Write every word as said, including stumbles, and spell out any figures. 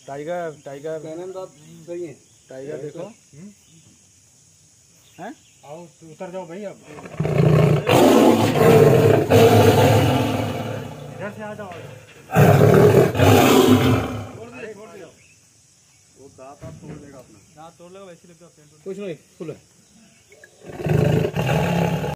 Tiger tiger सही है। Tiger देखो हैं। आओ उतर जाओ भाई, अब इधर से आ जाओ। छोड़ दिया छोड़ दिया, वो दांत तोड़ लेगा अपना, दांत तोड़ लेगा वैसे लगता है। कुछ नहीं, फुल है।